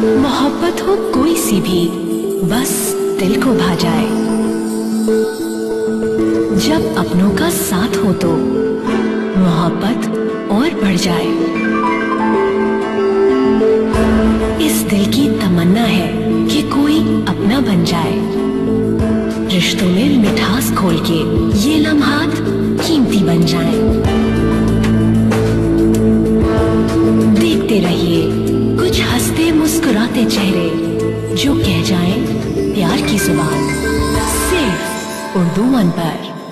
मोहब्बत हो कोई सी भी, बस दिल को भा जाए। जब अपनों का साथ हो तो मोहब्बत और बढ़ जाए। इस दिल की तमन्ना है कि कोई अपना बन जाए। रिश्तों में मिठास घोल के ये लम्हात कीमती बन जाएं। देखते रहिए कुछ हंसते मुस्कुराते चेहरे जो कह जाएं प्यार की जुबान, सिर्फ उर्दू वन पर।